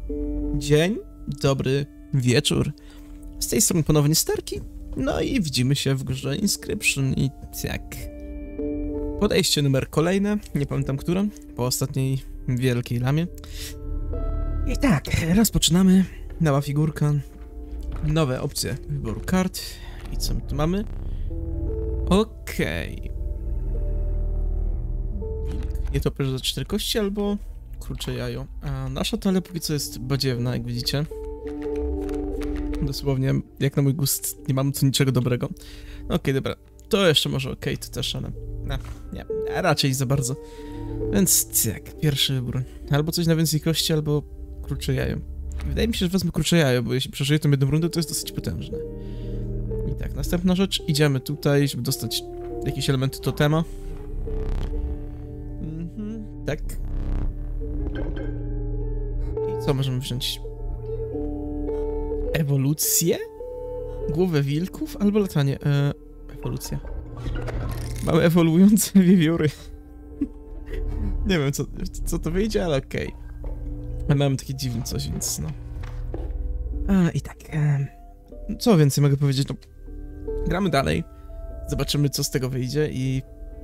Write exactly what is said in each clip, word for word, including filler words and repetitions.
Dzień, dobry wieczór. Z tej strony ponownie Starki. No i widzimy się w grze Inscription i tak. Podejście numer kolejne, nie pamiętam które, po ostatniej wielkiej lamie. I tak, rozpoczynamy. Nowa figurka, nowe opcje wyboru kart. I co my tu mamy? Okej. Okay. Nietoperz za cztery kości albo kurcze jajo. A nasza talia póki co jest badziewna, jak widzicie. Dosłownie, jak na mój gust, nie mam tu niczego dobrego. Okej, okay, dobra. To jeszcze może okej, okay, to też, ale... No, nie, raczej za bardzo. Więc tak, pierwszy wybór. Albo coś na więcej kości, albo kurcze jajo. Wydaje mi się, że wezmę kurcze jajo, bo jeśli przeżyję tą jedną rundę, to jest dosyć potężne. I tak, następna rzecz. Idziemy tutaj, żeby dostać jakieś elementy totema. Mhm, tak. I co możemy wziąć? Ewolucję? Głowę wilków? Albo latanie? E, ewolucja. Mamy ewoluujące wiewióry. Nie wiem, co, co to wyjdzie, ale okej. Okay. Mamy takie dziwne coś, więc no. A, i tak. E, co więcej mogę powiedzieć? No, gramy dalej. Zobaczymy, co z tego wyjdzie i...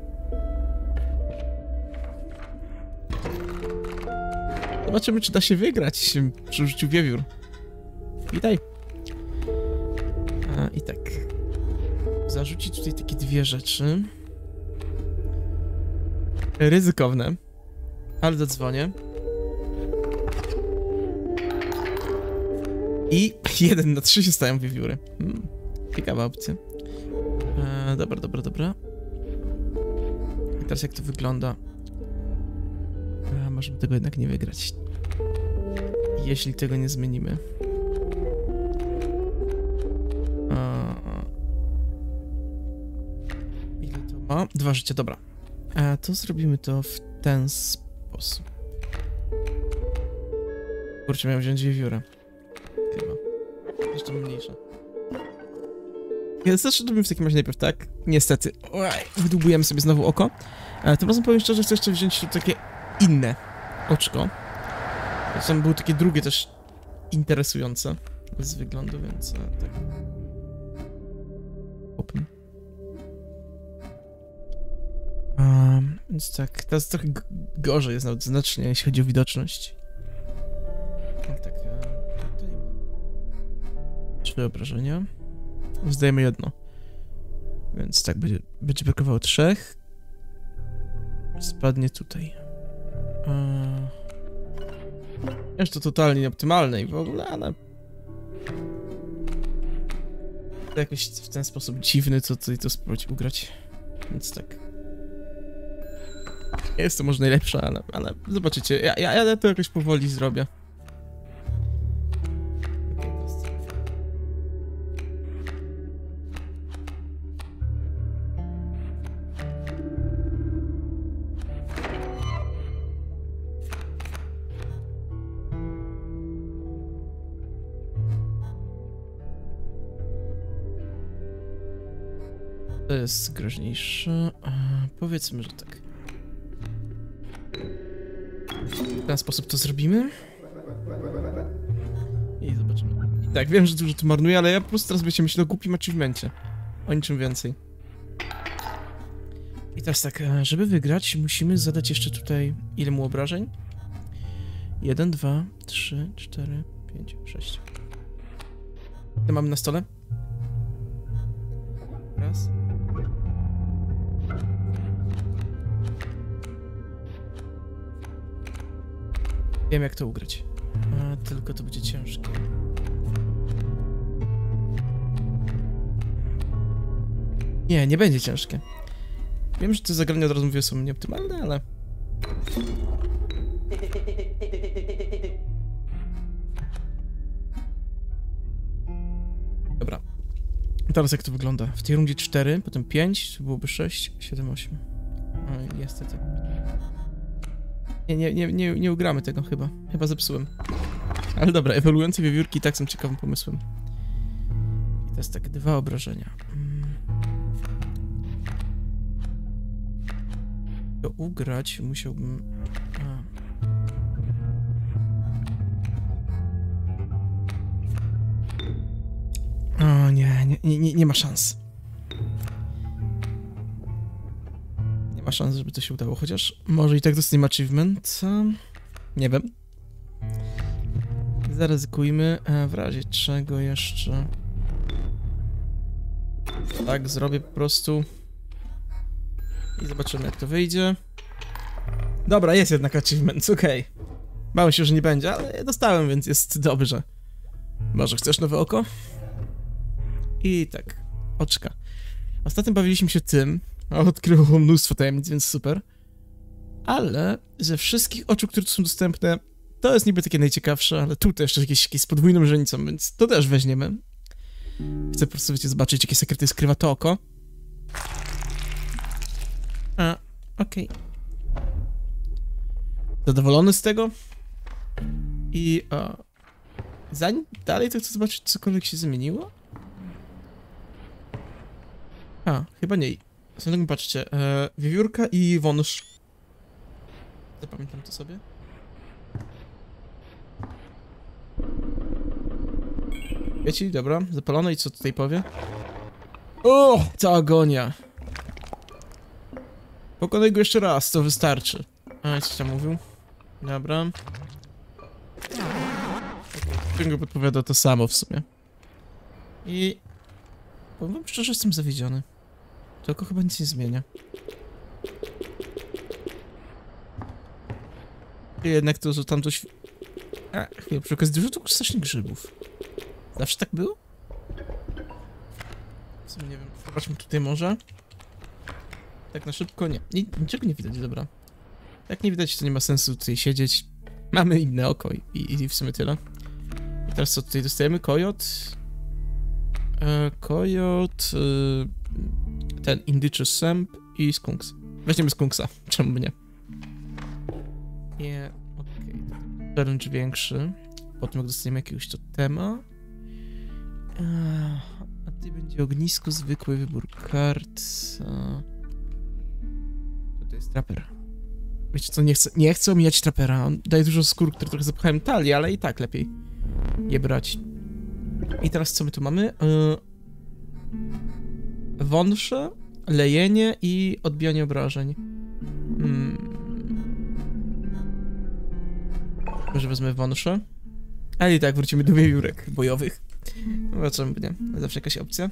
Zobaczymy, czy da się wygrać przy użyciu wiewiór. Witaj. A, i tak. Zarzucić tutaj takie dwie rzeczy. Ryzykowne. Ale zadzwonię. I jeden na trzy się stają wiewióry. Hmm. Ciekawa opcja. E, dobra, dobra, dobra. I teraz jak to wygląda? A, możemy tego jednak nie wygrać. Jeśli tego nie zmienimy. A... Ile to ma? Dwa życia, dobra. A to zrobimy to w ten sposób. Kurczę, miałem wziąć wiewiórę. Chyba. Jeszcze mniejsza. Ja zacznę w takim razie najpierw tak. Niestety. Oj, wydłubujemy sobie znowu oko. Ale tym razem powiem szczerze, chcę jeszcze wziąć tu takie inne oczko. Zresztą były takie drugie też interesujące z wyglądu, więc tak. Open. Um, więc tak, teraz trochę gorzej jest nawet znacznie, jeśli chodzi o widoczność. Tak, tak. Tutaj ma trzy obrażenia. Zdajemy jedno. Więc tak, będzie, będzie brakowało trzech. Spadnie tutaj. Um, Jest to totalnie nieoptymalne i w ogóle, ale... To jakoś w ten sposób dziwny, co tutaj to spróbować ugrać. Więc tak. Jest to może najlepsze, ale, ale zobaczycie, ja, ja, ja to jakoś powoli zrobię. To jest groźniejsze. Powiedzmy, że tak. W ten sposób to zrobimy. I zobaczymy. I tak, wiem, że dużo tu marnuję, ale ja po prostu teraz będziecie myśleć o głupim achievemencie. O niczym więcej. I teraz tak, żeby wygrać, musimy zadać jeszcze tutaj ile mu obrażeń? Jeden, dwa, trzy, cztery, pięć, sześć. Co mamy na stole? Raz. Wiem, jak to ugrać. A, tylko to będzie ciężkie. Nie, nie będzie ciężkie. Wiem, że te zagrania, od razu mówię, są nieoptymalne, ale... Dobra. Teraz jak to wygląda? W tej rundzie cztery, potem pięć, to byłoby sześć, siedem, osiem. No niestety. Nie, nie, nie, nie, nie ugramy tego chyba. Chyba zepsułem. Ale dobra, ewoluujące wiewiórki i tak są ciekawym pomysłem. I teraz tak, dwa obrażenia. To ugrać musiałbym... A. nie, nie, nie, nie ma szans. Nie ma szans, żeby to się udało, chociaż może i tak dostaniemy achievement. Nie wiem. Zaryzykujmy, a w razie czego jeszcze... Tak, zrobię po prostu. I zobaczymy, jak to wyjdzie. Dobra, jest jednak achievement, okej. Okay. Bałem się, że nie będzie, ale dostałem, więc jest dobrze. Może chcesz nowe oko? I tak, oczka. Ostatnio bawiliśmy się tym, a odkryło mnóstwo tajemnic, więc super. Ale ze wszystkich oczu, które tu są dostępne, to jest niby takie najciekawsze, ale tu też jakieś, jakieś z podwójną źrenicą, więc to też weźmiemy. Chcę po prostu, wiecie, zobaczyć, jakie sekrety skrywa to oko. A, okej. Okay. Zadowolony z tego? I o, zanim dalej, to chcę zobaczyć, cokolwiek się zmieniło. A, chyba nie. Zresztą patrzcie, e, wiewiórka i wąż. Zapamiętam to sobie. Wiecie, dobra, zapalone i co tutaj powie? O, ta agonia. Pokonaj go jeszcze raz, to wystarczy. A, coś tam mówił? Dobra. Bingo podpowiada to samo w sumie. I... powiem wam szczerze, jestem zawiedziony. Tylko chyba nic nie zmienia. I jednak to, że tam coś... A, chwilę, przy okazji dużo tu strasznie grzybów. Zawsze tak było? W sumie nie wiem, zobaczmy tutaj może. Tak na szybko, nie. Ni niczego nie widać, dobra. Jak nie widać, to nie ma sensu tutaj siedzieć. Mamy inne oko i, i, i w sumie tyle. I teraz co tutaj dostajemy? Kojot. E, kojot. E, ten indyczy sęp i skunks. Weźmiemy skunksa, czemu by nie? Nie, okej. Okay. Challenge większy. Potem jak dostaniemy jakiegoś totema. E, a tutaj będzie ognisko, zwykły wybór kart. E, to jest traper. Wiecie co, nie chcę, nie chcę omijać trapera, on daje dużo skór, które trochę zapchałem talii, ale i tak lepiej je brać. I teraz co my tu mamy? Yy... Wąsze, lejenie i odbijanie obrażeń. Hmm. Może wezmę wąsze? Ale i tak wrócimy do wiewiórek bojowych. Zobaczymy, nie? Zawsze jakaś opcja.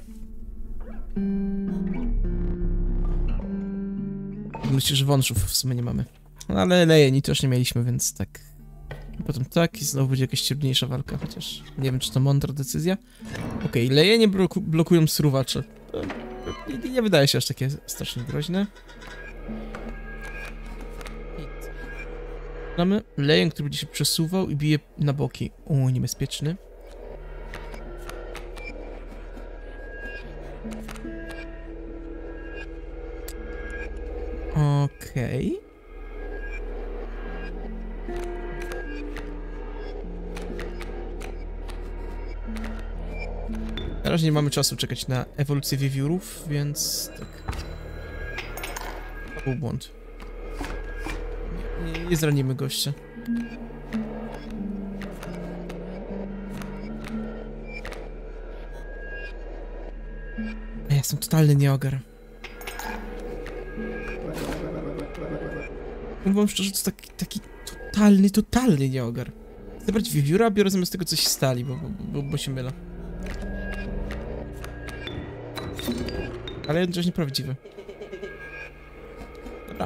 Myślę, że wąszów w sumie nie mamy. No ale lejeni też nie mieliśmy, więc tak. Potem tak i znowu będzie jakaś trudniejsza walka, chociaż nie wiem, czy to mądra decyzja. Okej, okay, lejenie bloku blokują sruwacze. Nie, nie wydaje się aż takie strasznie groźne. Mamy lejen, który będzie się przesuwał i bije na boki. O, niebezpieczny. Okej. Okay. Na razie nie mamy czasu czekać na ewolucję wiewiórów, więc tak. To był błąd. Nie, nie, nie zranimy gościa. Ja jestem totalny nieogar. Mówię wam szczerze, to taki, taki totalny, totalny nieogar. Chcę brać wiewióra, a biorę zamiast tego coś stali, bo, bo, bo się mylę. Ale jednocześnie nieprawdziwy. Dobra.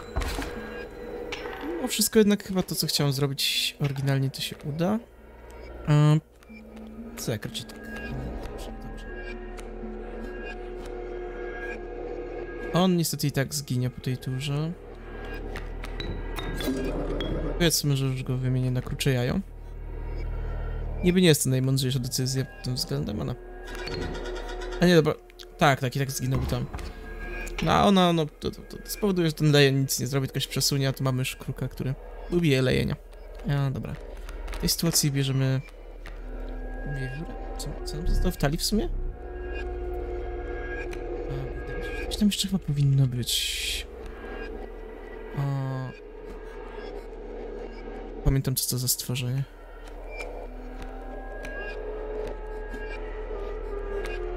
No wszystko jednak chyba to, co chciałem zrobić oryginalnie, to się uda. Um, co jak raczej tak. Dobrze, dobrze. On niestety i tak zginie po tej turze. Powiedzmy, że już go wymienię na krucze jajo. Niby nie jest to najmądrzejsza decyzja pod tym względem, ale... A nie, dobra. Tak, tak i tak zginął tam. No a ona, no, to, to, to spowoduje, że ten lejen nic nie zrobi, tylko się przesunie, a tu mamy już kruka, który lubi lejenia. A, dobra. W tej sytuacji bierzemy... Wiewiórę? Co, co nam zostało w talii w sumie? A, coś tam jeszcze chyba powinno być... A... Pamiętam, co to za stworzenie.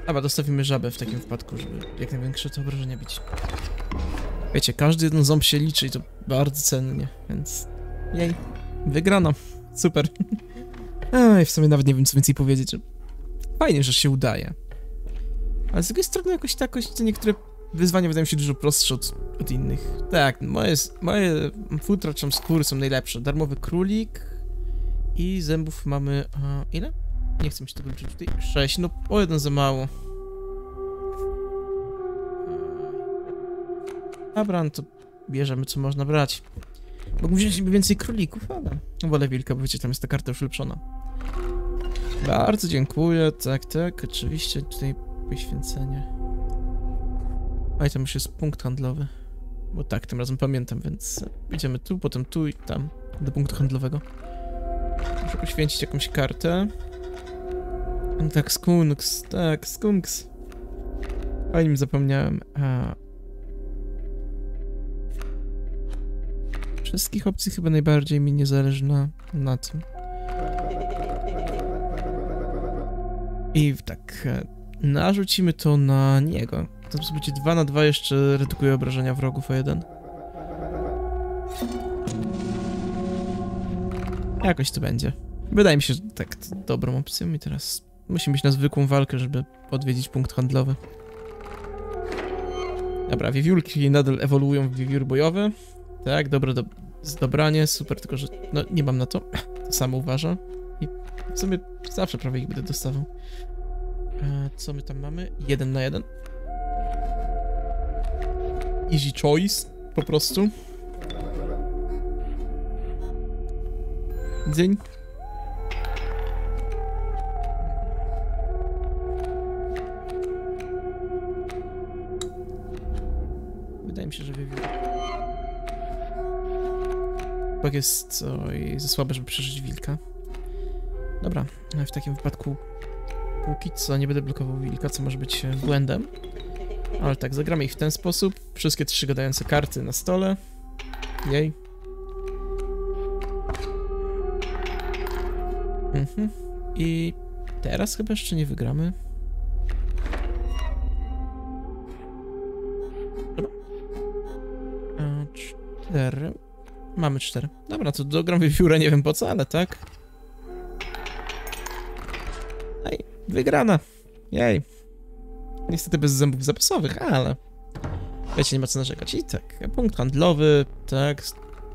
Dobra, dostawimy żabę w takim wypadku, żeby jak największe to obrażenia bić. Wiecie, każdy jeden ząb się liczy i to bardzo cennie, więc... Jej, wygrano. Super. Ej, w sumie nawet nie wiem, co więcej powiedzieć, że... Fajnie, że się udaje. Ale z drugiej strony jakoś tak, jakoś te niektóre wyzwania wydają mi się dużo prostsze od, od innych. Tak, moje, moje futra czy skóry są najlepsze. Darmowy królik i zębów mamy... A, ile? Nie chcę mi się tego liczyć tutaj. Sześć, no o jeden za mało. Dobra, no to bierzemy co można brać. Mógłbym wziąć więcej królików, ale wolę wilka, bo wiecie, tam jest ta karta już ulepszona. Bardzo dziękuję, tak, tak, oczywiście tutaj poświęcenie. A i tam już jest punkt handlowy. Bo tak, tym razem pamiętam, więc idziemy tu, potem tu i tam, do punktu handlowego. Muszę poświęcić jakąś kartę. Tak, skunks, tak, skunks. O nim zapomniałem. A... Wszystkich opcji chyba najbardziej mi nie zależy na, na tym. I tak, narzucimy to na niego. To będzie dwa na dwa, jeszcze redukuje obrażenia wrogów o jeden. Jakoś to będzie. Wydaje mi się, że tak, to dobrą opcją i teraz musimy iść na zwykłą walkę, żeby odwiedzić punkt handlowy. Dobra, wiewiórki nadal ewoluują w wiewióry bojowe. Tak, dobre do zdobranie, super, tylko że no nie mam na to. To samo uważa. I w sumie zawsze prawie ich będę dostawał. E, co my tam mamy? Jeden na jeden. Easy choice, po prostu. Dzień. Wydaje mi się, że wiewiór. Bog jest oj, za słaby, żeby przeżyć wilka. Dobra, w takim wypadku póki co nie będę blokował wilka, co może być błędem. Ale tak, zagramy ich w ten sposób. Wszystkie trzy gadające karty na stole. Jej. Mhm. I teraz chyba jeszcze nie wygramy. Dobra. A, cztery. Mamy cztery. Dobra, to dogram wiewiórę, nie wiem po co, ale tak. Ej, wygrana. Jej. Niestety bez zębów zapasowych, ale... Wiecie, nie ma co narzekać. I tak, punkt handlowy, tak...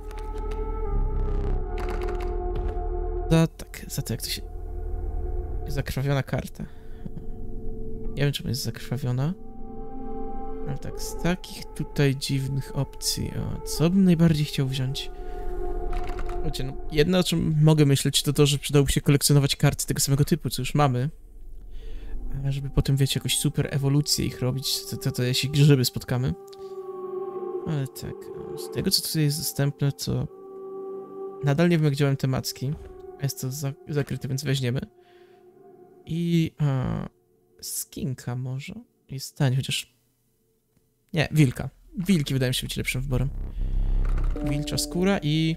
Za tak, za to jak to się... Zakrwawiona karta. Nie wiem, czemu jest zakrwawiona. Ale tak, z takich tutaj dziwnych opcji, o, co bym najbardziej chciał wziąć? Wiecie, no, jedno o czym mogę myśleć, to to, że przydałoby się kolekcjonować karty tego samego typu, co już mamy. A żeby potem, wiecie, jakoś super ewolucję ich robić, to, to, to jeśli grzyby spotkamy. Ale tak, z tego co tutaj jest dostępne, to... Nadal nie wiem, jak działają te macki. Jest to za zakryte, więc weźmiemy. I... A, skinka może? Jest tań, chociaż... Nie, wilka. Wilki wydają się być lepszym wyborem. Wilcza skóra i...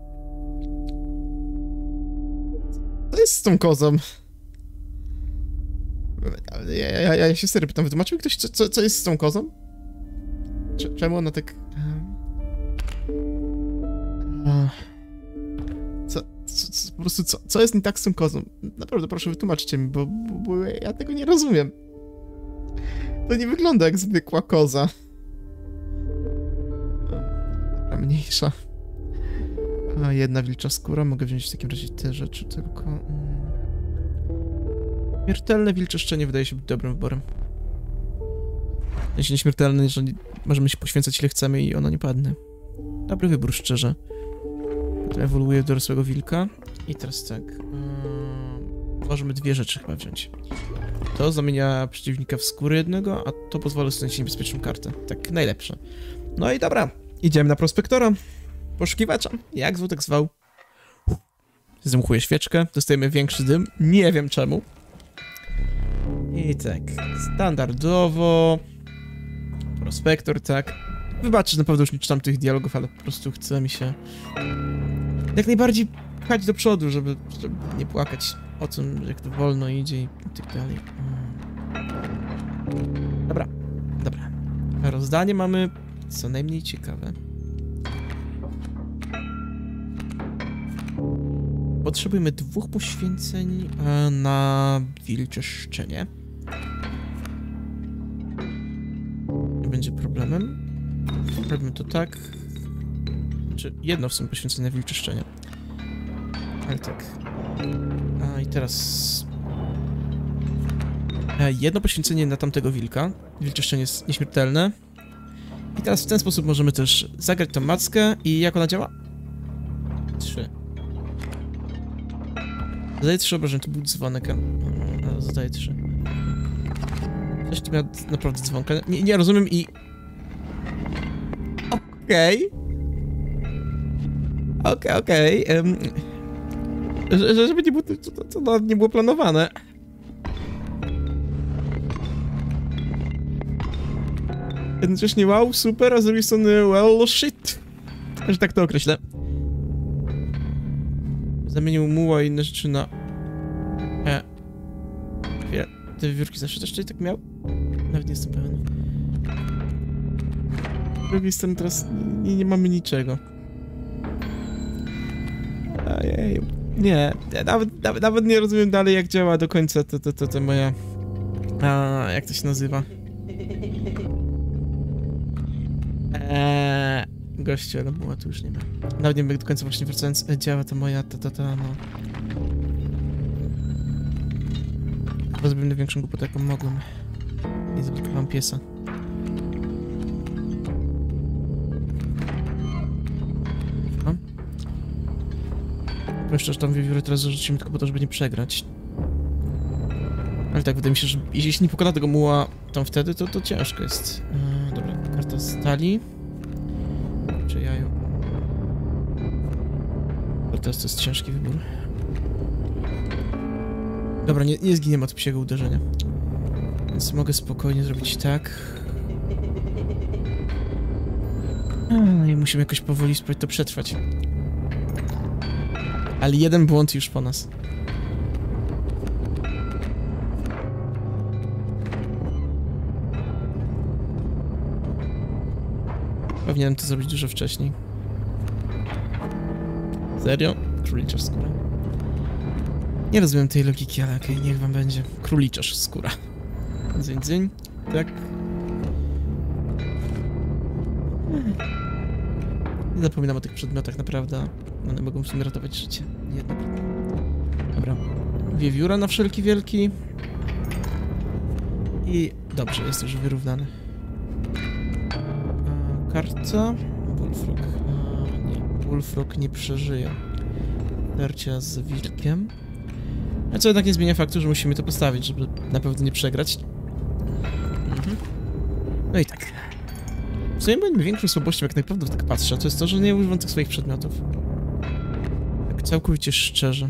Co jest z tą kozą? Ja, ja, ja się serio pytam, wytłumaczył mi ktoś, co, co, co jest z tą kozą? Cze- czemu ona tak... Co, co, co, po prostu, co, co jest nie tak z tą kozą? Naprawdę, proszę, wytłumaczcie mi, bo, bo, bo ja tego nie rozumiem. To nie wygląda jak zwykła koza. Dobra, mniejsza. A, jedna wilcza skóra, mogę wziąć w takim razie te rzeczy, tylko... Mm. Śmiertelne wilczeszczenie wydaje się być dobrym wyborem. Jeśli nieśmiertelne, jeżeli możemy się poświęcać ile chcemy i ono nie padnie. Dobry wybór, szczerze. Potem ewoluuje do dorosłego wilka. I teraz tak... Yy, możemy dwie rzeczy chyba wziąć. To zamienia przeciwnika w skórę jednego, a to pozwala dostać niebezpieczną kartę. Tak, najlepsze. No i dobra, idziemy na prospektora. Poszukiwacza. Jak zwał, tak zwał. Zdmuchuję świeczkę, dostajemy większy dym. Nie wiem czemu. I tak, standardowo. Prospektor, tak. Wybaczcie, na pewno już nie czytam tych dialogów, ale po prostu chce mi się jak najbardziej pchać do przodu, żeby, żeby nie płakać o tym, jak to wolno idzie i tak dalej. Dobra, dobra. Rozdanie mamy co najmniej ciekawe. Potrzebujemy dwóch poświęceń e, na wilcze szczenie. Nie będzie problemem. Robimy to tak. Znaczy, jedno w sumie poświęcenie na wilcze szczenie. Ale tak. A i teraz... E, jedno poświęcenie na tamtego wilka. Wilcze szczenie jest nieśmiertelne. I teraz w ten sposób możemy też zagrać tą mackę. I jak ona działa? Trzy. Zadaję trzy obrażeń, to był dzwonek. No, zadaję trzy. Coś tu miał naprawdę dzwonka. Nie, nie rozumiem i... Okej. Okay. Okej, okay, okej. Okay. Um, że, żeby nie było... To, to, to nie było planowane. Jednocześnie wow, super, a z drugiej strony well, shit. Że tak to określę. Zamienił muła i inne rzeczy na... E. Chwilę. Te wiewiórki zawsze też tutaj tak miał? Nawet nie jestem pewien. Z drugiej strony teraz nie, nie mamy niczego. Ojej. Nie, nawet, nawet, nawet nie rozumiem dalej jak działa do końca to, to, to, to moja... A, jak to się nazywa? Eee, gościu, ale muła tu już nie ma. Nawet nie wiem jak do końca właśnie wracając działa to moja ta ta ta no. Chyba zrobiłem największą głupotę jaką mogłem. Nie zablokowałem piesa. No. Jeszcze, że tam wiewiórę teraz zarzucimy tylko po to, żeby nie przegrać. Ale tak, wydaje mi się, że jeśli nie pokona tego muła tam wtedy, to, to ciężko jest. Eee, dobra, karta stali. Czy jaju? Ale teraz to jest ciężki wybór. Dobra, nie, nie zginiemy od psiego uderzenia. Więc mogę spokojnie zrobić tak. No i musimy jakoś powoli spróbować to przetrwać. Ale jeden błąd już po nas. Powinienem to zrobić dużo wcześniej. Serio? Króliczarz skóra. Nie rozumiem tej logiki, ale okej, okay, niech wam będzie. Króliczarz skóra. Dzyń, dzyń. Tak. Nie zapominam o tych przedmiotach, naprawdę. One mogą w sumie ratować życie. Niejednokrotnie. Dobra. Wiewióra na wszelki wielki. I dobrze, jest już wyrównany. Karta. Bullfrog. A, nie. Bullfrog nie przeżyje tarcia z wilkiem. A co jednak nie zmienia faktu, że musimy to postawić, żeby na pewno nie przegrać. Mhm. No i tak. W sumie moim większą słabością, jak naprawdę tak patrzę, to jest to, że nie używam tych swoich przedmiotów. Tak całkowicie szczerze.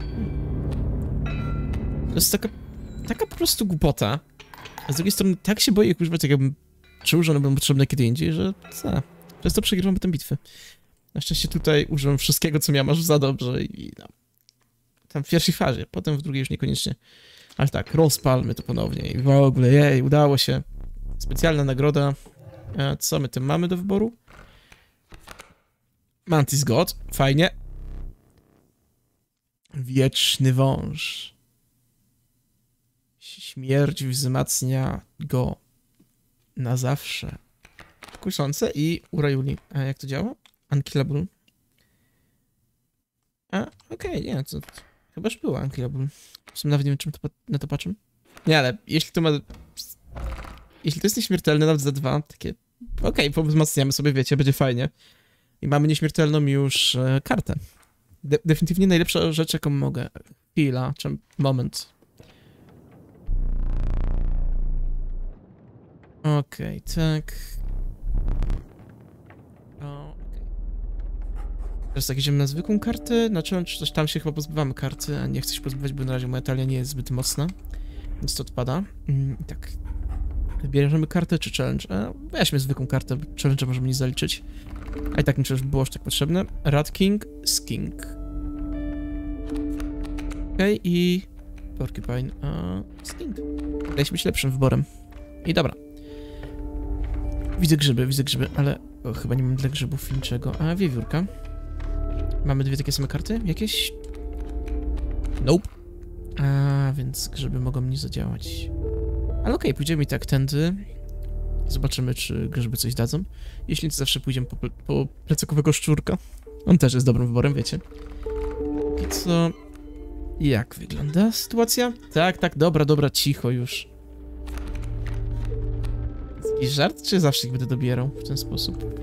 To jest taka... taka po prostu głupota. A z drugiej strony tak się boję ich używać, tak jakbym czuł, że one będą potrzebne kiedy indziej, że co? Przez to przegrywam potem bitwy. Na szczęście tutaj użyłem wszystkiego, co miałem aż za dobrze i no. Tam w pierwszej fazie, potem w drugiej już niekoniecznie. Ale tak, rozpalmy to ponownie i w ogóle, jej, udało się. Specjalna nagroda. E, co my tym mamy do wyboru? Mantis God, fajnie. Wieczny wąż. Śmierć wzmacnia go na zawsze. Kuszące i urajuli. A jak to działa? Unkillable. A, okej, okay, nie, to, to chyba już było Unkillable. W sumie nawet nie wiem, czym to, na to patrzę. Nie, ale jeśli to ma... Jeśli to jest nieśmiertelne, nawet za dwa, takie... Okej, okay, wzmacniamy sobie, wiecie, będzie fajnie. I mamy nieśmiertelną już e, kartę. De definitywnie najlepsza rzecz, jaką mogę. Chwila, czy moment. Okej, okay, tak. O, okay. Teraz tak, idziemy na zwykłą kartę. Na challenge coś tam się chyba pozbywamy karty, a nie chcę się pozbywać, bo na razie moja talia nie jest zbyt mocna. Więc to odpada. Mm, tak. Bierzemy kartę czy challenge? E, weźmy zwykłą kartę, bo challenge możemy nie zaliczyć. A i tak mi było aż tak potrzebne. Rat King, Skink. Okej, okay, i... Porcupine, a... Skink. Wydaje się być lepszym wyborem. I dobra. Widzę grzyby, widzę grzyby, ale o, chyba nie mam dla grzybów niczego. A, wiewiórka. Mamy dwie takie same karty? Jakieś? Nope. A, więc grzyby mogą nie zadziałać. Ale okej, okay, pójdziemy i tak tędy. Zobaczymy, czy grzyby coś dadzą. Jeśli to zawsze pójdziemy po, po plecakowego szczurka. On też jest dobrym wyborem, wiecie. I co? Jak wygląda sytuacja? Tak, tak, dobra, dobra, cicho już. Jest jakiś żart, czy zawsze ich będę dobierał w ten sposób?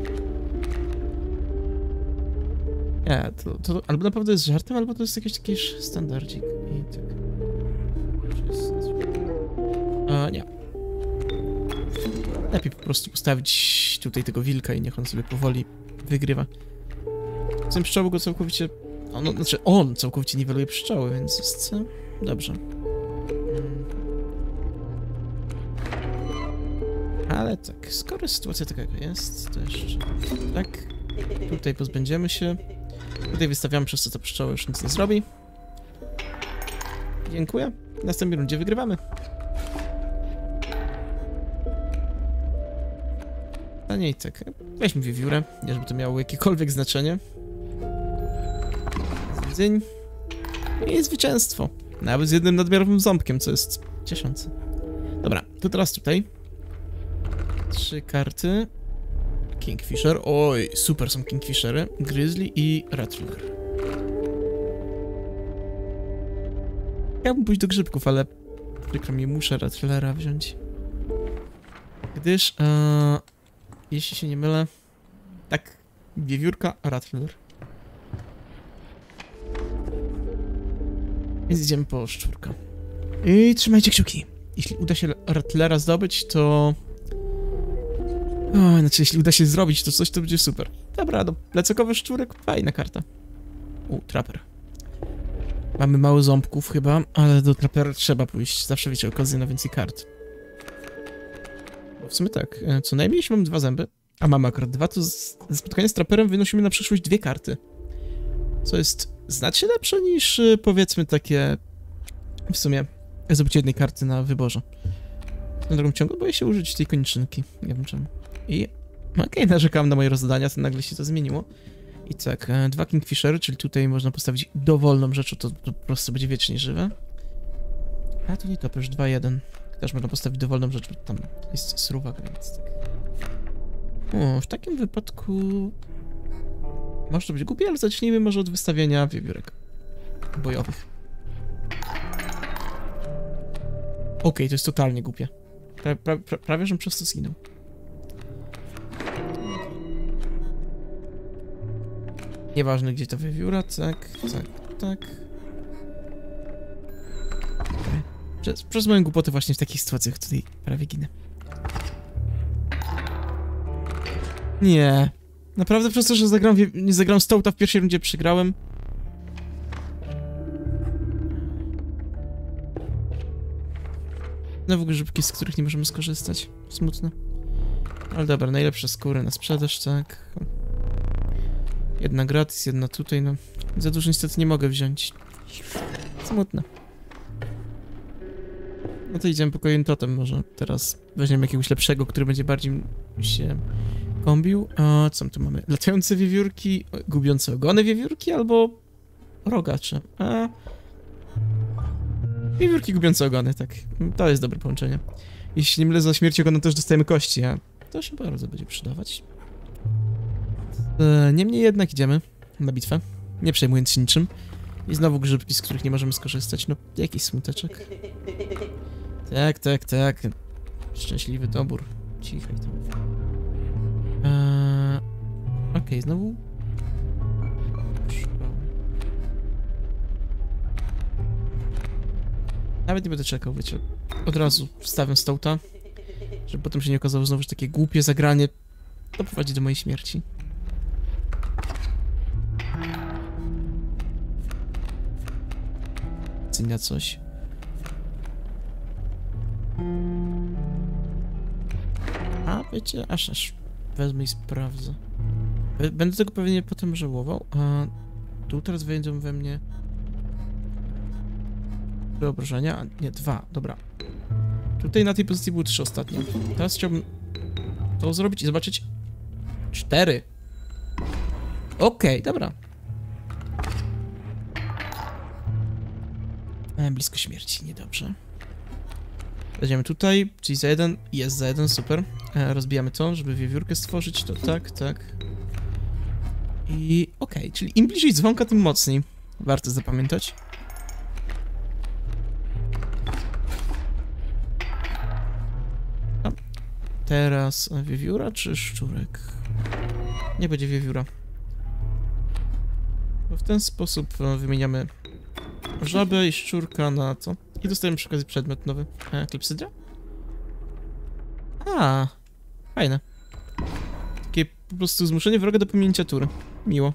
Nie, to, to albo naprawdę jest żartem, albo to jest jakiś taki standardzik. I tak. A, nie. Lepiej po prostu postawić tutaj tego wilka i niech on sobie powoli wygrywa. Tym pszczoły go całkowicie... On, znaczy on całkowicie niweluje pszczoły, więc jest... Dobrze. Ale tak, skoro sytuacja taka jaka jest, to jeszcze... Tak. Tutaj pozbędziemy się. Tutaj wystawiamy, przez co ta pszczoła już nic nie zrobi. Dziękuję. W następnej rundzie wygrywamy. A nie i tak. Weźmy wiewiórę, nie żeby to miało jakiekolwiek znaczenie. Zwiedzeń. I zwycięstwo. Nawet z jednym nadmiarowym ząbkiem, co jest cieszące. Dobra, to teraz tutaj. Trzy karty. Kingfisher. Oj, super są Kingfishery. Grizzly i Rattler. Chciałbym pójść do grzybków, ale przykro mi, muszę Rattlera wziąć. Gdyż, e, jeśli się nie mylę, tak, wiewiórka, Rattler. Więc idziemy po szczurka. I trzymajcie kciuki. Jeśli uda się Rattlera zdobyć, to... O, znaczy, jeśli uda się zrobić to coś, to będzie super. Dobra, do plecakowy szczurek, fajna karta. U, Trapper. Mamy mało ząbków chyba, ale do Trappera trzeba pójść. Zawsze wiecie, okazję na więcej kart. Bo w sumie tak, co najmniej jeśli mam dwa zęby, a mamy akurat dwa, to z, ze spotkania z Trapperem wynosimy na przyszłość dwie karty. Co jest znacznie lepsze niż, powiedzmy, takie... W sumie, zdobycie jednej karty na wyborze. Na drugim ciągu boję się użyć tej koniczynki. Nie wiem czemu. I... Okej, okay, narzekałem na moje rozdania, to nagle się to zmieniło. I tak, e, dwa Kingfishery, czyli tutaj można postawić dowolną rzecz, to, to po prostu będzie wiecznie żywe. A tu nie to, już dwa jeden. Też można postawić dowolną rzecz, bo tam jest surówak, więc tak. O, w takim wypadku... Może to być głupie, ale zacznijmy może od wystawienia wiewiórek bojowych. Okej, okay, to jest totalnie głupie. Pra, pra, pra, prawie, żebym przez to zginął. Nieważne, gdzie ta wiewióra, tak, tak, tak. Okay. Przez, przez moją głupotę właśnie w takich sytuacjach tutaj prawie ginę. Nie. Naprawdę przez to, że zagram nie zagram Stołta w pierwszej rundzie, przegrałem. Znowu grzybki, z których nie możemy skorzystać. Smutne. Ale dobra, najlepsze skóry na sprzedaż, tak. Jedna gratis, jedna tutaj, no. Za dużo niestety nie mogę wziąć. Smutne. No to idziemy po kolejny totem, może teraz weźmiemy jakiegoś lepszego, który będzie bardziej się kombił. A co my tu mamy? Latające wiewiórki, gubiące ogony wiewiórki albo rogacze. A... Wiewiórki gubiące ogony, tak. To jest dobre połączenie. Jeśli nie mylę, za śmierć ogona też dostajemy kości, a to się bardzo będzie przydawać. E, niemniej jednak idziemy na bitwę, nie przejmując się niczym. I znowu grzybki, z których nie możemy skorzystać. No, jakiś smuteczek. Tak, tak, tak. Szczęśliwy dobór. Cichaj tam. Eee, Okej, okay, znowu. Nawet nie będę czekał, wiecie. Od razu wstawiam Stołta, żeby potem się nie okazało znowu, że takie głupie zagranie doprowadzi do mojej śmierci. Na coś. A wiecie, aż aż wezmę i sprawdzę. Będę tego pewnie potem żałował, a tu teraz wejdą we mnie wyobrażenia, a nie, dwa, dobra. Tutaj na tej pozycji były trzy ostatnio. Teraz chciałbym to zrobić i zobaczyć... Cztery. Okej, okay, dobra. E, blisko śmierci, niedobrze. Weźmiemy tutaj, czyli za jeden, jest za jeden, super. E, rozbijamy to, żeby wiewiórkę stworzyć, to tak, tak. I okej, okay, czyli im bliżej dzwonka, tym mocniej. Warto zapamiętać. A, teraz wiewióra czy szczurek? Nie będzie wiewióra. Bo w ten sposób wymieniamy żabę i szczurka na co? I dostajemy przy okazji przedmiot nowy. E, klepsydra? A, fajne. Takie po prostu zmuszenie wroga do pominięcia tury. Miło.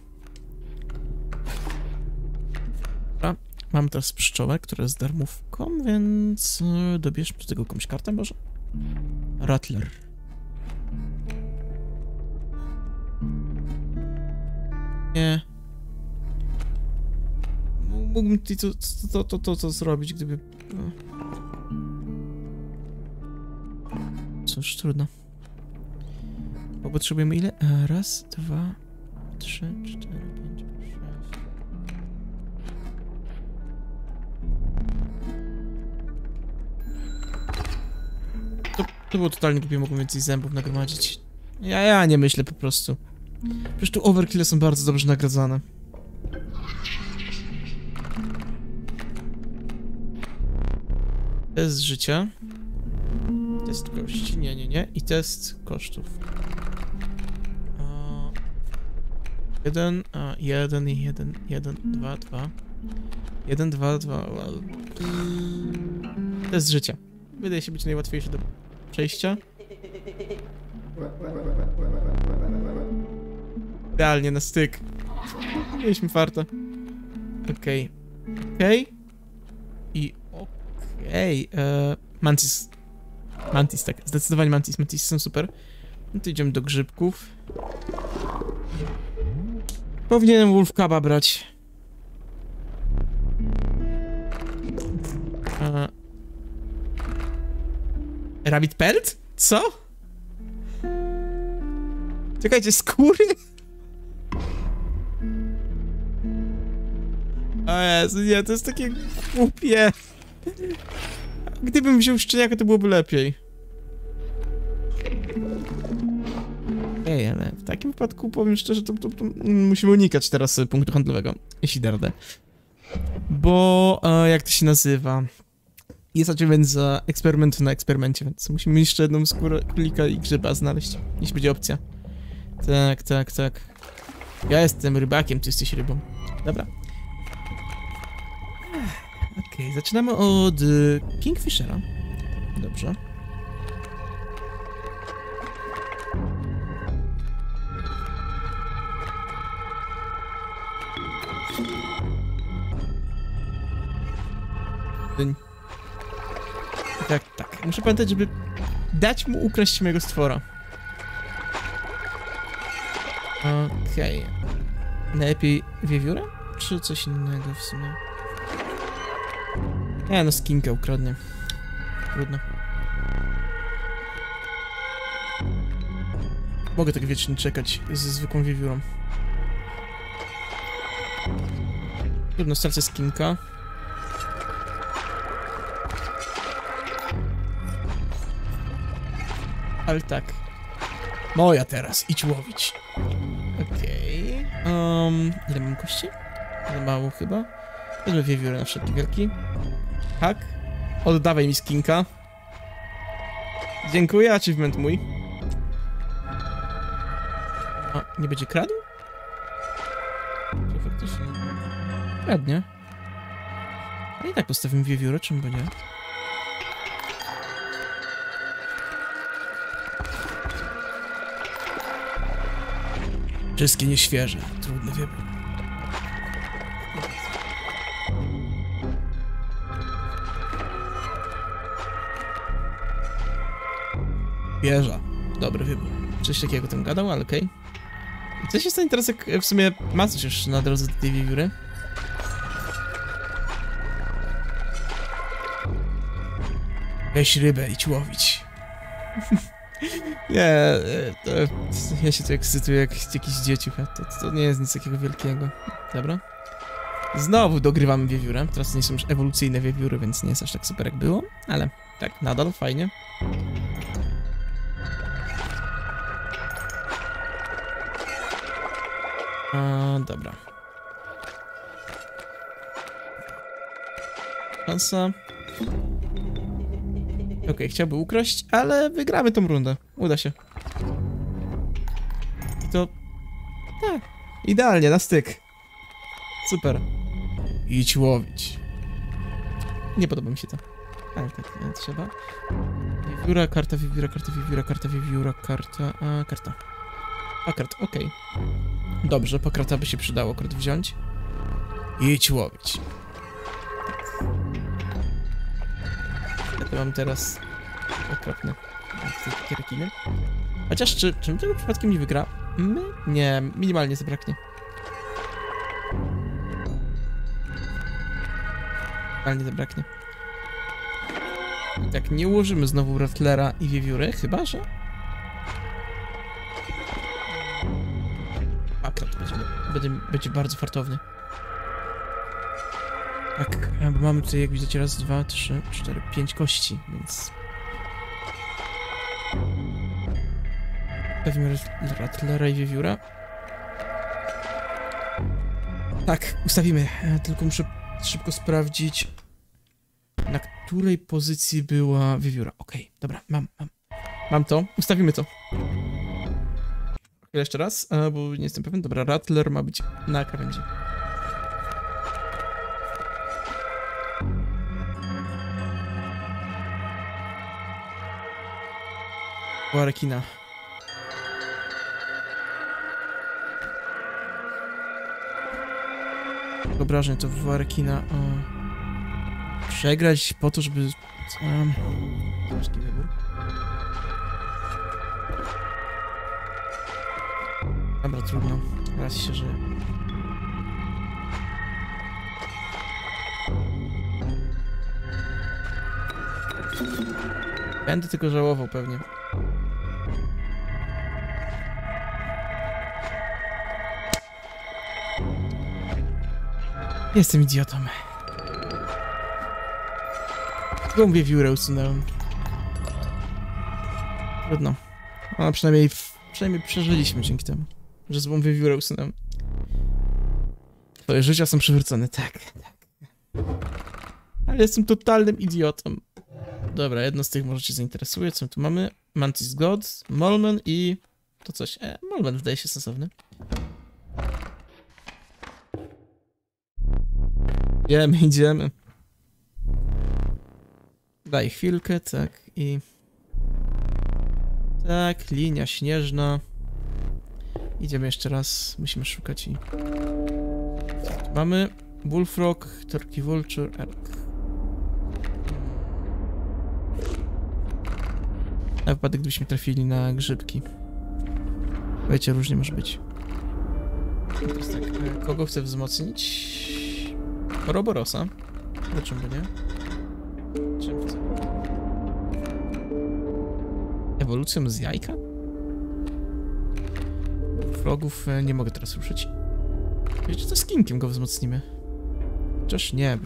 Dobra, mamy teraz pszczołę, która jest darmówką, więc e, dobierzmy do tego jakąś kartę może? Rattler. Nie. Mógłbym tutaj to, to, to, to, to zrobić, gdyby... No. Cóż, trudno. Bo potrzebujemy ile? Raz, dwa, trzy, cztery, pięć, sześć. To, to było totalnie głupie, mogłem więcej zębów nagromadzić. Ja, ja nie myślę po prostu. Przecież tu overkille są bardzo dobrze nagradzane. Test życia. Test kości. Nie, nie, nie. I test kosztów. O, jeden, a, jeden, jeden, jeden, dwa, dwa. Jeden, dwa, dwa. Well. Test życia. Wydaje się być najłatwiejszy do przejścia. Idealnie na styk. Mieliśmy farta. Okej. Okay. Okej. Okay. I okej. Okay. E, Mantis. Mantis, tak. Zdecydowanie Mantis. Mantis są super. No to idziemy do grzybków. Powinienem Wolfcaba brać. E, Rabbit Pelt? Co? Czekajcie, skóry? O Jezu, nie, to jest takie głupie. Gdybym wziął szczeniaka, to byłoby lepiej. Ej, ale w takim wypadku, powiem szczerze, to, to, to musimy unikać teraz punktu handlowego, jeśli da radę. Bo, e, jak to się nazywa? Jest achievement za eksperyment na eksperymencie, więc musimy jeszcze jedną skórę królika i grzyba znaleźć, jeśli będzie opcja. Tak, tak, tak. Ja jestem rybakiem, ty jesteś rybą. Dobra. Okej, okay, zaczynamy od y, Kingfishera. Dobrze. Tak, tak. Muszę pamiętać, żeby dać mu ukraść mojego stwora. Okej. Okay. Najlepiej wiewiórę? Czy coś innego w sumie? Nie, no skinkę ukradnie. Trudno. Mogę tak wiecznie czekać ze zwykłą wiewiórą. Trudno, stracę skinka. Ale tak. Moja teraz, idź łowić. Okej. Okay. Um, ile mam kości? Za mało chyba. Wezmę wiewiórę na wszelki wielki. Tak. Oddawaj mi skinka. Dziękuję, achievement mój. A, nie będzie kradł? Czy faktycznie? Kradnie. A i tak postawimy wiewiórę, czym by nie? Wszystkie nieświeże. Trudny wybór. Wieża. Dobry wybór. Coś takiego tam gadał, ale okej. Okay. Co się stanie teraz, jak w sumie ma coś już na drodze do tej wiewióry? Weź rybę, idź łowić. Nie, to, ja się tu ekscytuję jak jakiś dzieciuch, a to, to nie jest nic takiego wielkiego. Dobra. Znowu dogrywamy wiewiórę. Teraz to nie są już ewolucyjne wiewióry, więc nie jest aż tak super jak było, ale tak, nadal fajnie. A, dobra. Szansa. Okej, okay, chciałby ukraść, ale wygramy tą rundę. Uda się. I to... Tak, idealnie, na styk. Super. Idź łowić. Nie podoba mi się to. Ale tak, nie trzeba. Wiewióra, karta, wiewióra, karta, wiewióra, karta, wiewióra, karta... A, karta. A, karta, okej. Okay. Dobrze, po karta by się przydało akurat wziąć. Idź łowić. Ja mam teraz okropne rekiny. Chociaż czy, czy my tego przypadkiem nie wygra? My? Nie, minimalnie zabraknie. Minimalnie zabraknie. I tak, nie ułożymy znowu Rattlera i wiewióry, chyba że... Akurat będzie, będzie, będzie bardzo fartownie. Tak, bo mamy tutaj, jak widzicie, raz, dwa, trzy, cztery, pięć kości, więc... Stawimy Rattlera i wiewióra. Tak, ustawimy. Ja tylko muszę szybko sprawdzić, na której pozycji była wiewióra. Okej, okay, dobra, mam, mam. Mam to, ustawimy to. Jeszcze raz, bo nie jestem pewien. Dobra, Rattler ma być na krawędzi. Była rekina. Wyobrażeń to wywoła rekina. O. Przegrać po to, żeby... Um, ciężki wybór. Dobra, trudno. Raz się żyje. Będę tylko żałował pewnie. Jestem idiotą. Złą wiewiórę usunąłem. Trudno. A przynajmniej, przynajmniej przeżyliśmy dzięki temu, że złą wiewiórę usunąłem. Twoje życia są przywrócone, tak, tak. Ale jestem totalnym idiotą. Dobra, jedno z tych może cię zainteresuje. Co tu mamy? Mantis God, Molmen i... to coś. E, Molmen wydaje się sensowny. Idziemy, idziemy. Daj chwilkę, tak, i... Tak, linia śnieżna. Idziemy jeszcze raz, musimy szukać i... Mamy Bullfrog, Turkey Vulture, Elk. Na wypadek, gdybyśmy trafili na grzybki. Wiecie, różnie może być. Teraz tak, kogo chcę wzmocnić? Roborosa. Dlaczego nie? Czym chcę? Ewolucją z jajka? Frogów nie mogę teraz ruszyć. Wiecie, to z kinkiem go wzmocnimy. Chociaż nie.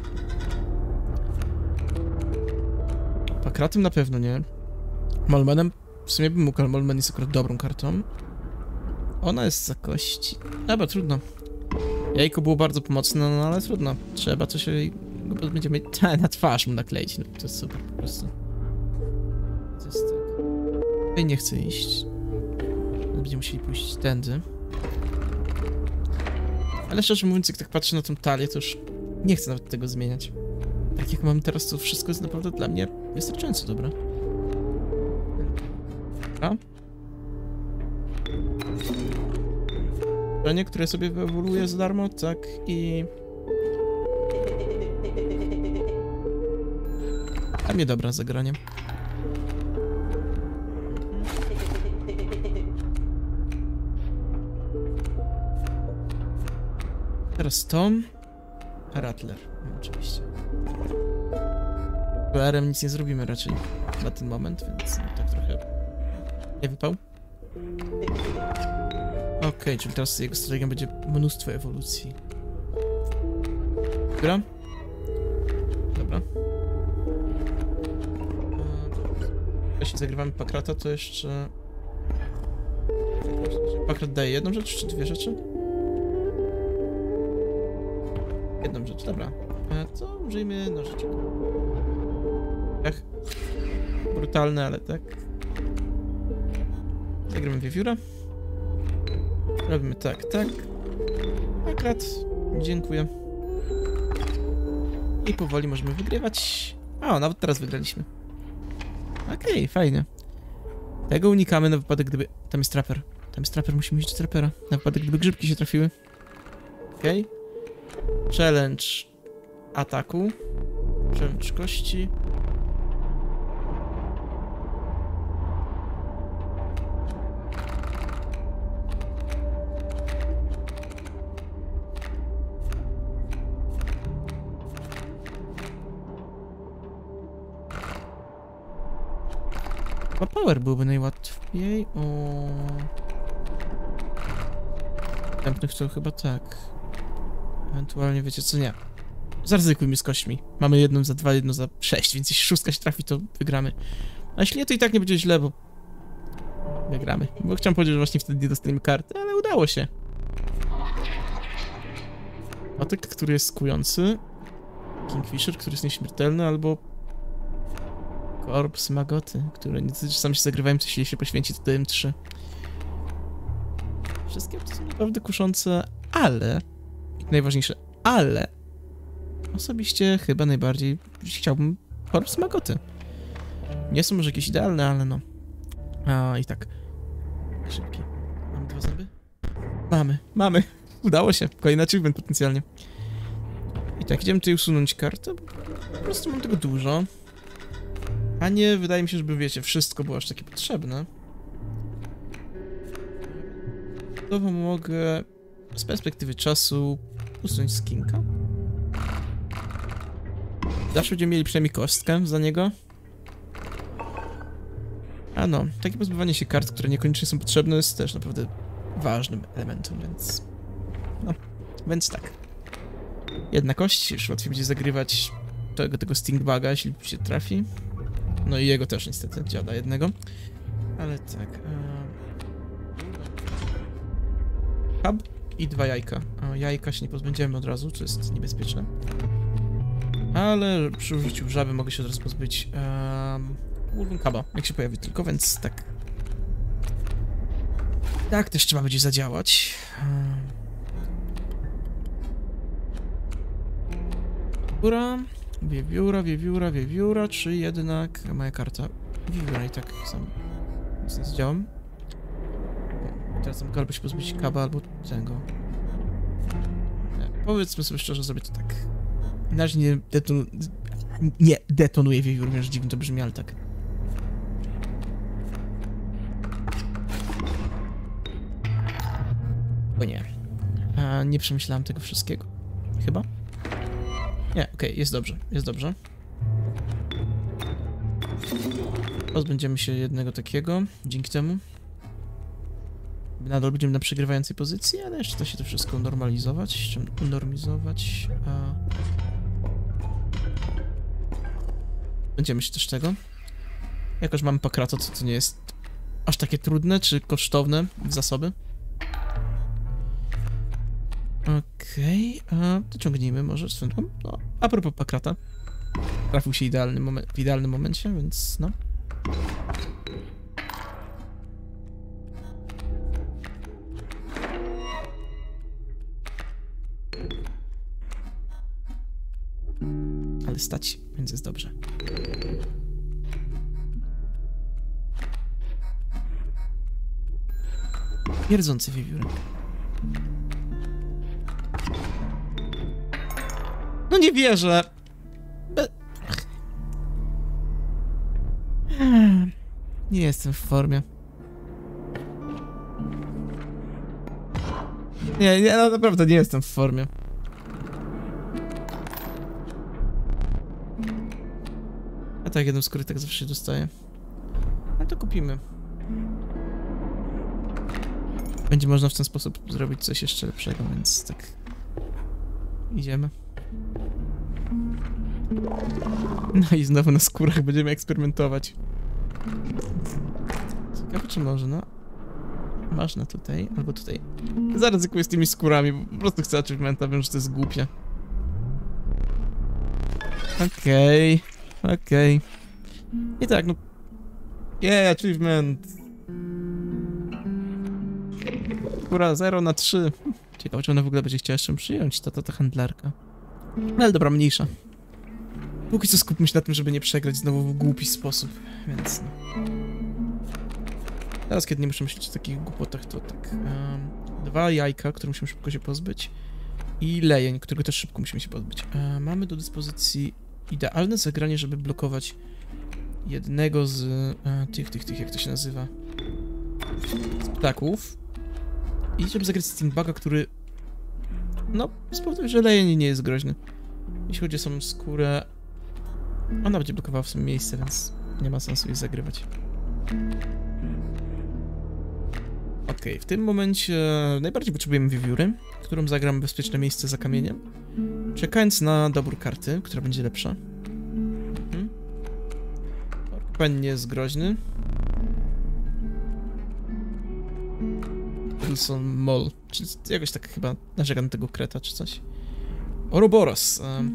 Pakratem na pewno nie. Molmenem w sumie bym mógł, ale Molmen jest akurat dobrą kartą. Ona jest za kości. Dobra, trudno. Jajko było bardzo pomocne, no ale trudno. Trzeba coś będziemy na twarz mu nakleić. No, to jest super po prostu. To jest tak. Tutaj nie chcę iść. Będziemy musieli pójść tędy. Ale szczerze mówiąc, jak tak patrzę na tą talię, to już nie chcę nawet tego zmieniać. Tak jak mam teraz, to wszystko jest naprawdę dla mnie wystarczająco dobre. Dobra. Branie, które sobie wyewoluuje za darmo, tak, i... A mnie dobra zagranie. Teraz Tom, a Rattler, oczywiście. P R-em nic nie zrobimy raczej na ten moment, więc no, tak trochę nie wypał. Okej, okay, czyli teraz jego strategią będzie mnóstwo ewolucji. Dobra. Dobra. Jeśli zagrywamy Pakrata, to jeszcze... Pakrat daje jedną rzecz, czy dwie rzeczy? Jedną rzecz, dobra. A to użyjmy nożyczek. Tak. Brutalne, ale tak. Zagramy wiewióra. Robimy tak, tak. Pakrat. Dziękuję. I powoli możemy wygrywać. O, nawet teraz wygraliśmy. Okej, okay, fajnie. Tego unikamy na wypadek, gdyby... Tam jest traper. Tam jest traper, musimy iść do trapera. Na wypadek, gdyby grzybki się trafiły. Okej. Okay. Challenge ataku. Challenge kości. Chyba power byłoby najłatwiej. O... Następnych to chyba tak. Ewentualnie wiecie co, nie. Zaryzykujmy z kośćmi. Mamy jedną za dwa, jedną za sześć, więc jeśli szóstka się trafi, to wygramy. A jeśli nie, to i tak nie będzie źle, bo... Wygramy. Bo chciałem powiedzieć, że właśnie wtedy nie dostaniemy karty, ale udało się. Atak, który jest skujący. Kingfisher, który jest nieśmiertelny, albo... Korps Magoty, które nie sam się zagrywają, jeśli się poświęci, to daję trzy. Wszystkie to są naprawdę kuszące, ale... Najważniejsze, ale... Osobiście chyba najbardziej chciałbym Korps Magoty. Nie są może jakieś idealne, ale no. A i tak. Szybki. Mamy dwa zęby? Mamy, mamy. Udało się. Kolejny achievement potencjalnie. I tak, idziemy tutaj usunąć kartę, bo po prostu mam tego dużo. A nie, wydaje mi się, żeby, wiecie, wszystko było aż takie potrzebne. To mogę z perspektywy czasu usunąć skinka. Zawsze będziemy mieli przynajmniej kostkę za niego. A no, takie pozbywanie się kart, które niekoniecznie są potrzebne, jest też naprawdę ważnym elementem, więc... No, więc tak. Jedna kość, już łatwiej będzie zagrywać tego, tego Stingbaga, jeśli się trafi. No i jego też niestety, dziada jednego. Ale tak... Uh... Hub i dwa jajka. O, jajka się nie pozbędziemy od razu, co jest niebezpieczne. Ale przy użyciu żaby mogę się od razu pozbyć um, Wolven Cuba, jak się pojawi tylko, więc tak. Tak też trzeba będzie zadziałać. Wiewióra, wiewióra, wiewióra, wiewióra, czy jednak moja karta wiewióra i tak sam nic nie zadziałam. Teraz mogę albo się pozbyć Cuba, albo tego. Nie, powiedzmy sobie szczerze, zrobię to tak. Na razie nie, detonu... nie detonuje wiewiór, wiesz, dziwnie to brzmi, ale tak. Bo nie. A, nie przemyślałem tego wszystkiego. Chyba? Nie, okej, okay, jest dobrze, jest dobrze. Pozbędziemy się jednego takiego, dzięki temu. Nadal będziemy na przegrywającej pozycji, ale jeszcze da się to wszystko normalizować. Unormizować. A... Będziemy się też tego. Jakoś mamy Pakrata, co to nie jest aż takie trudne, czy kosztowne w zasoby. Okej, okay, a dociągnijmy może z wędką. No, a propos Pakrata. Trafił się idealny moment, w idealnym momencie, więc no. Ale stać, więc jest dobrze. Pierdzący wiewiórek. No nie wierzę! Be... Nie jestem w formie. Nie, nie, no naprawdę nie jestem w formie. A tak, jedną skórę tak zawsze się dostaje. No to kupimy. Będzie można w ten sposób zrobić coś jeszcze lepszego, więc tak... Idziemy. No i znowu na skórach będziemy eksperymentować. Ciekawe czy można. Można tutaj, albo tutaj. Zaryzykuję z tymi skórami, bo po prostu chcę achievementa, wiem, że to jest głupie. Okej, okay, okej. Okay. I tak, no... Yeah, achievement! Skóra zero na trzy. Ciekawe, czy ona w ogóle będzie chciała jeszcze przyjąć, ta, ta, ta handlarka. No ale dobra, mniejsza. Póki co skupmy się na tym, żeby nie przegrać znowu w głupi sposób, więc no. Teraz, kiedy nie muszę myśleć o takich głupotach, to tak. Um, dwa jajka, które musimy szybko się pozbyć. I lejeń, którego też szybko musimy się pozbyć. Um, mamy do dyspozycji idealne zagranie, żeby blokować jednego z e, tych, tych, tych, jak to się nazywa? Z ptaków. I żeby zagrać Steambuga, który... No, spowoduje, że lejeń nie jest groźny. Jeśli chodzi o samą skórę... Ona będzie blokowała w sumie miejsce, więc nie ma sensu jej zagrywać. Okej, okay, w tym momencie najbardziej potrzebujemy wiewióry, którą zagram w bezpieczne miejsce za kamieniem, czekając na dobór karty, która będzie lepsza. Mhm. Porcupine nie jest groźny. Wilson Moll, czyli jakoś tak chyba narzeka na tego kreta czy coś. Ouroboros. Um,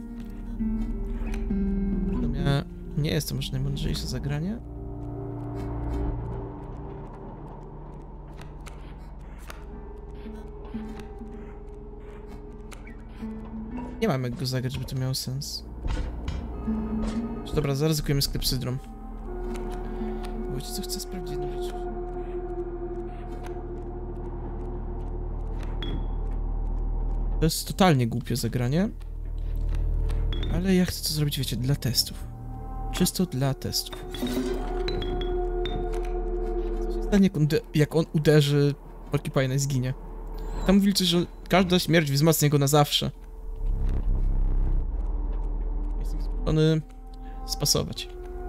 nie jest to może najmądrzejsze zagranie. Nie mam jak go zagrać, żeby to miało sens. Dobra, zaryzykujemy z klepsydrą. Bo wiecie co, chcę sprawdzić jedną rzecz. To jest totalnie głupie zagranie. Ale ja chcę to zrobić, wiecie, dla testów. Czysto dla testów. Co się stanie, jak on, jak on uderzy Porcupine i zginie? Tam mówili coś, że każda śmierć wzmacnia go na zawsze. Jestem skupiony spasować.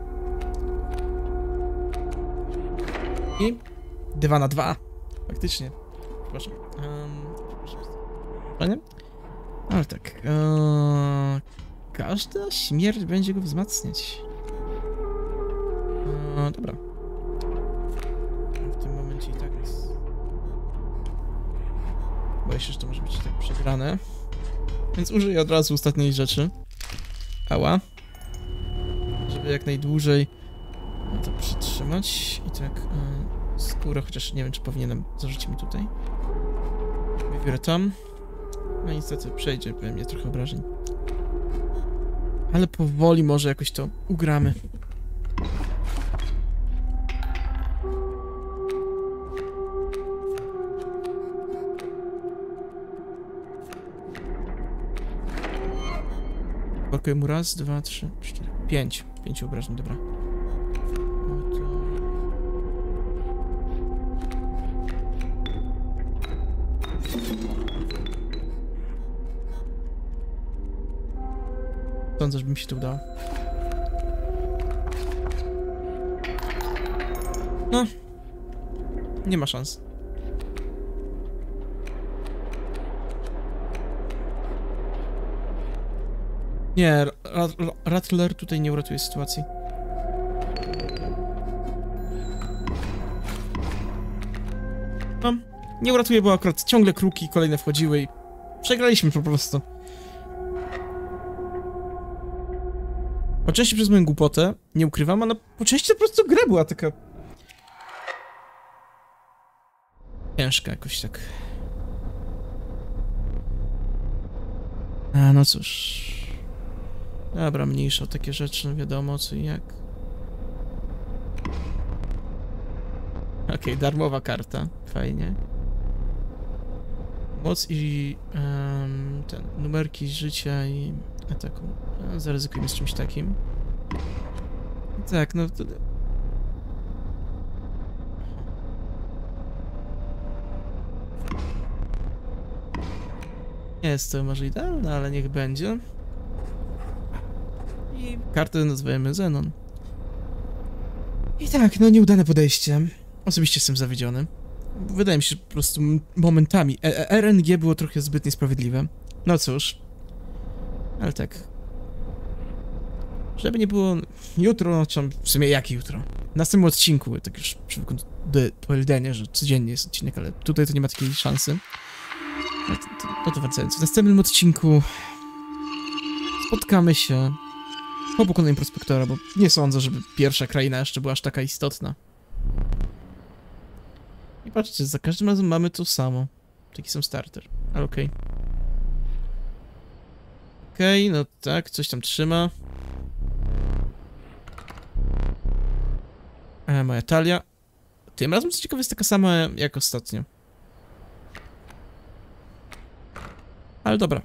I dwa na dwa. Faktycznie. Przepraszam. Um, przepraszam. Panie? Ale tak. Uh, każda śmierć będzie go wzmacniać. Uh, dobra. W tym momencie i tak jest. Boję się, że to może być tak przegrane. Więc użyję od razu ostatniej rzeczy. Ała. Żeby jak najdłużej to przytrzymać. I tak yy, skórę, chociaż nie wiem, czy powinienem zarzucić mi tutaj. Wybiorę tam. No niestety przejdzie pewnie trochę obrażeń. Ale powoli może jakoś to ugramy. Brakuje mu raz, dwa, trzy, cztery, pięć. Pięć obrażeń, dobra. No to... Sądzę, żeby mi się to udało. No. Nie ma szans. Nie, Rattler tutaj nie uratuje sytuacji. No, nie uratuje, bo akurat ciągle kruki kolejne wchodziły i przegraliśmy po prostu. Po części przez moją głupotę, nie ukrywam, ale po części to po prostu gra była taka... ciężka jakoś tak. A, no cóż... Dobra, mniejsza o takie rzeczy, no wiadomo co i jak. Okej, okay, darmowa karta, fajnie. Moc i um, ten, numerki życia i ataku. A, zaryzykujmy z czymś takim. Tak, no to... Nie jest to może idealne, ale niech będzie. I kartę nazywamy Zenon. I tak, no nieudane podejście. Osobiście jestem zawiedziony. Wydaje mi się, że po prostu momentami e R N G było trochę zbyt niesprawiedliwe. No cóż. Ale tak. Żeby nie było jutro, no, czy w sumie jak jutro? W następnym odcinku, tak już przywykłem do powiedzenia, że codziennie jest odcinek, ale tutaj to nie ma takiej szansy. No to, to, no to wracając, w następnym odcinku spotkamy się po pokonaniu Prospektora, bo nie sądzę, żeby pierwsza kraina jeszcze była aż taka istotna. I patrzcie, za każdym razem mamy to samo. Taki sam starter, ale okej. Okay. Okej, okay, no tak, coś tam trzyma. E, moja talia. Tym razem, co ciekawe, jest taka sama jak ostatnio. Ale dobra.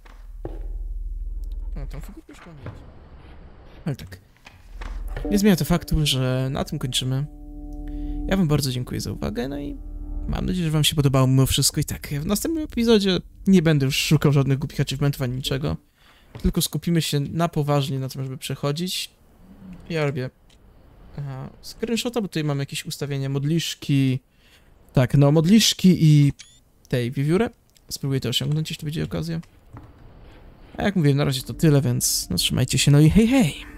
No, tą figurkę już mam mieć. Ale tak. Nie zmienia to faktu, że na tym kończymy. Ja wam bardzo dziękuję za uwagę, no i mam nadzieję, że wam się podobało mimo wszystko. I tak, w następnym epizodzie nie będę już szukał żadnych głupich achievementów ani niczego. Tylko skupimy się na poważnie na tym, żeby przechodzić. Ja robię aha, screenshota, bo tutaj mamy jakieś ustawienia modliszki. Tak, no modliszki i tej wiewiórę. Spróbuję to osiągnąć, jeśli będzie okazja. A jak mówię, na razie to tyle, więc no, trzymajcie się, no i hej hej!